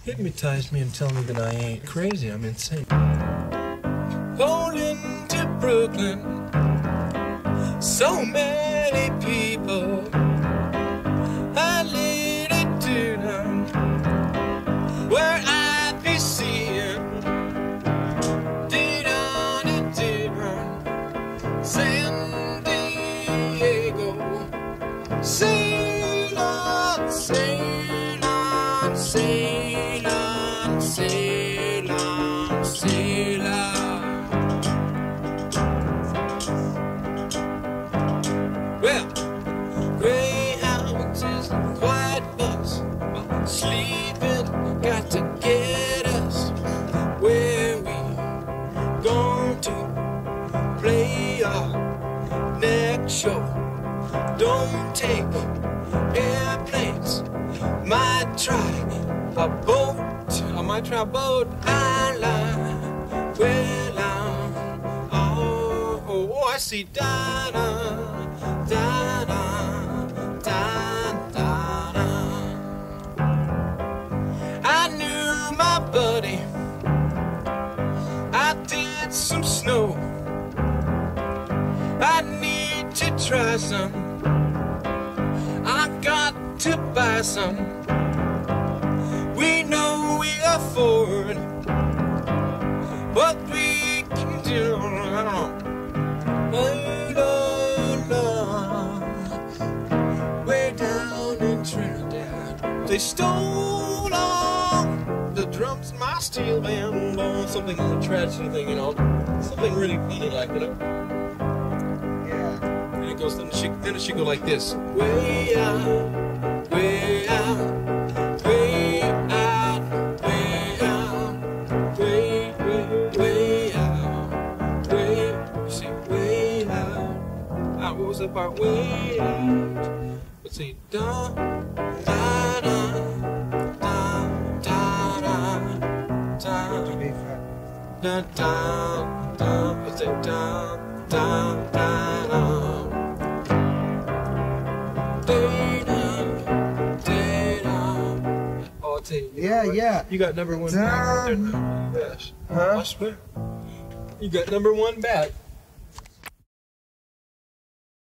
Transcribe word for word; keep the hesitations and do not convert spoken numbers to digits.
Hypnotize me and tell me that I ain't crazy, I'm insane. Rolling to Brooklyn, so many people. I laid it down where I be seeing. Did on it, did on San Diego. Sail on, sail on, sail on, sail on, sail on. Well, Greyhound is a quiet bus, but Sleepin got to get us where we going to play our next show. Don't take airplanes, might try a boat, I might try a boat. I lie, well, I'm, oh, oh, I see Dinah, Dinah, Dinah, Dinah. I knew my buddy, I did some snow. I need to try some, I got to buy some. We know we afford what we can do. I don't know. Way down in Trinidad, they stole all the drums in my steel band. Oh, something of a tragedy thing, you know, something really funny like that. Goes, then, she, then it should go like this. Way out, way out, way out, way out, way, way, way out, way, you see, way out. Ah, what was that part? Way out. Let's see. Da, da, da, da, da, da, da, da, da, let's say da, da, da, da. Yeah, yeah. You got number one back right there. Yes. Huh? I swear. You got number one back.